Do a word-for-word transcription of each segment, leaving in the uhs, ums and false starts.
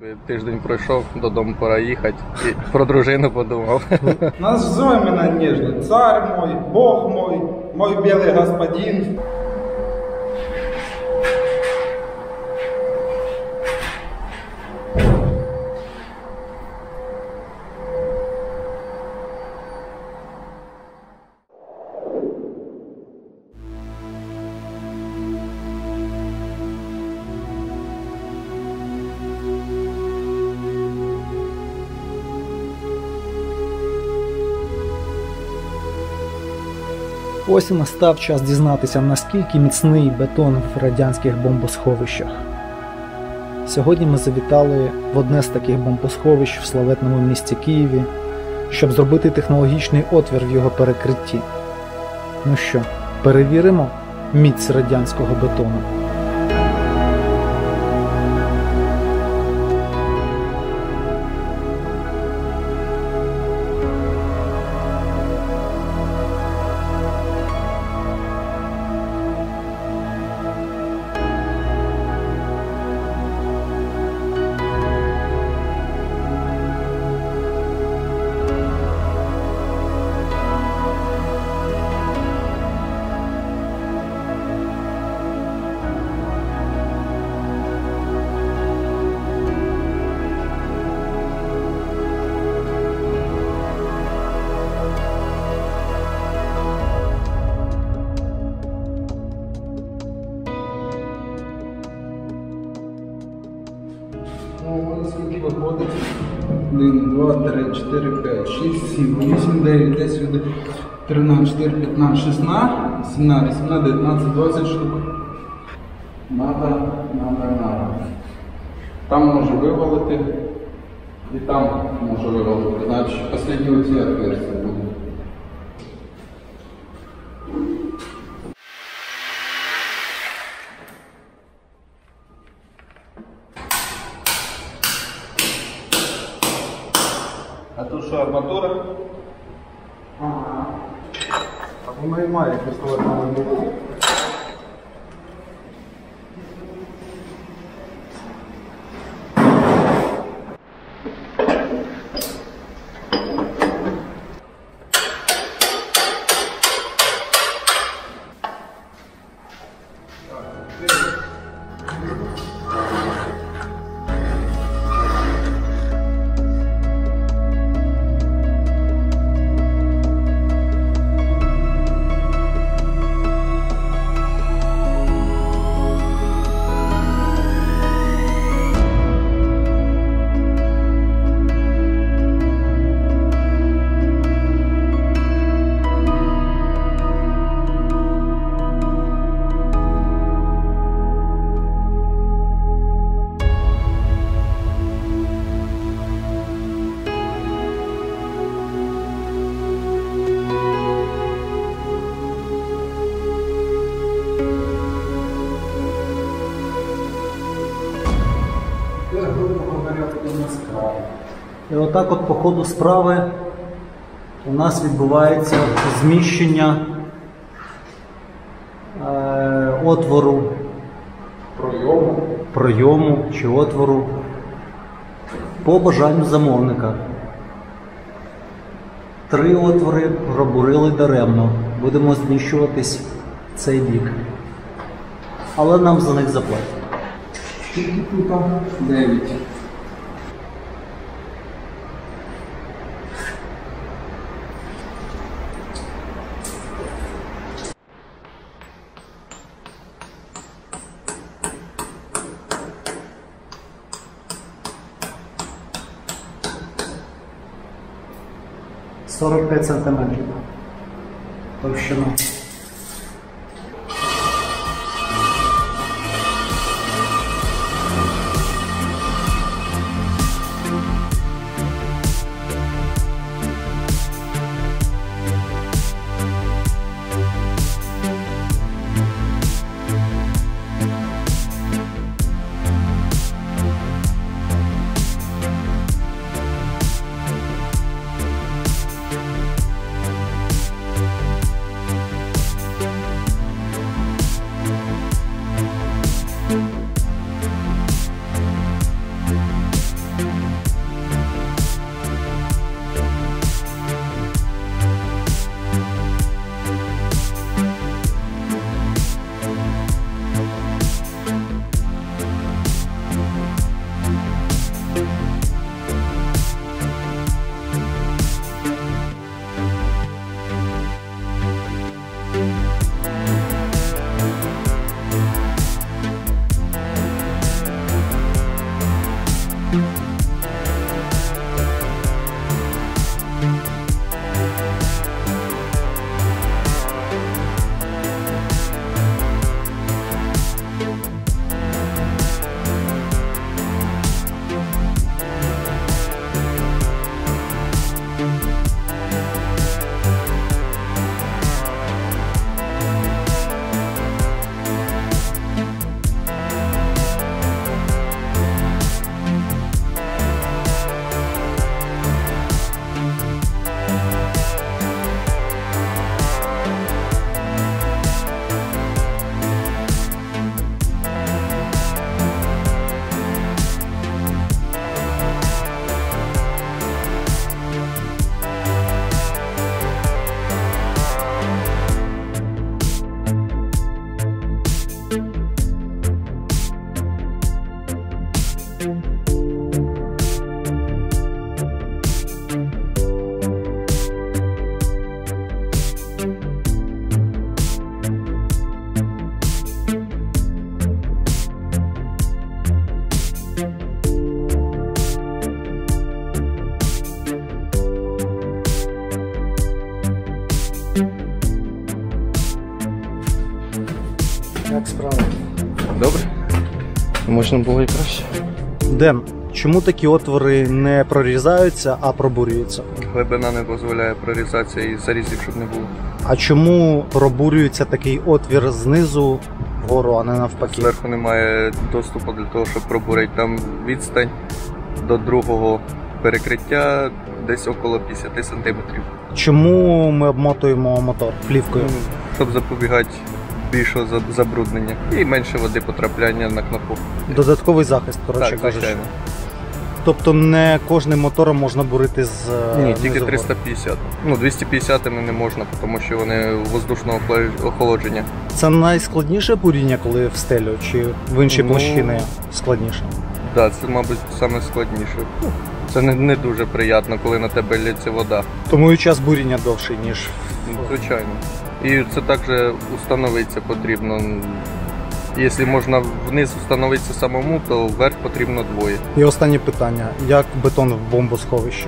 Тиждень пройшов, додому пора їхати, і про дружину подумав. Называй меня нежно. Царь мой, Бог мой, мой белый господин. Ось і настав час дізнатися, наскільки міцний бетон в радянських бомбосховищах. Сьогодні ми завітали в одне з таких бомбосховищ в славетному місті Києві, щоб зробити технологічний отвір в його перекритті. Ну що, перевіримо міць радянського бетону? Ну, скільки виходить? один, два, три, чотири, п'ять, шість, сім, вісім, дев'ять, десять, тринадцять, чотирнадцять, п'ятнадцять, шістнадцять, сімнадцять, вісімнадцять, дев'ятнадцять, двадцять штук. Надо, надо, надо. Там може вивалити, і там може вивалити. Значить, останні оці отверстия будуть. А тут що, арматура? Ага. А воно і має коштувати на арматуру. І отак от по ходу справи у нас відбувається зміщення е, отвору, пройому. пройому чи отвору по бажанню замовника. Три отвори пробурили даремно. Будемо зміщуватись в цей бік. Але нам за них заплатять. Скільки тут? Дев'ять. сорок п'ять сантиметрів товщина. Як справи? Добре. Можна було і краще. Ден, чому такі отвори не прорізаються, а пробурюються? Глибина не дозволяє прорізатися і зарізів, щоб не було. А чому пробурюється такий отвір знизу вгору, а не навпаки? Зверху немає доступу для того, щоб пробурити. Там відстань до другого перекриття десь около п'ятдесят сантиметрів. Чому ми обмотуємо мотор плівкою? Ну, щоб запобігати більшого за- забруднення і менше води потрапляння на кнопку. Додатковий захист, коротше Так, кажучи. звичайно. Тобто не кожним мотором можна бурити з е, Ні, низу тільки вгору. триста п'ятдесят. Ну, двісті п'ятдесят не можна, тому що вони воздушного охоло- охолодження. Це найскладніше буріння, коли в стелю, чи в інші Ну, площини складніше? Так, да, це, мабуть, саме складніше. Ну, Це не, не дуже приємно, коли на тебе лється вода. Тому і час буріння довший, ніж Ну, звичайно. І це також установитися потрібно. Якщо можна вниз встановитися самому, то вверх потрібно двоє. І останнє питання: як бетон в бомбосховищі?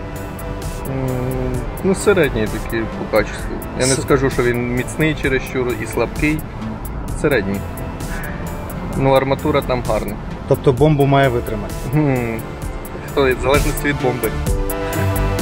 М, Ну, середній такий по качеству. Я не С- скажу, що він міцний чересчур і слабкий. Середній. Ну, арматура там гарна. Тобто бомбу має витримати. Гм, То в залежності від бомби.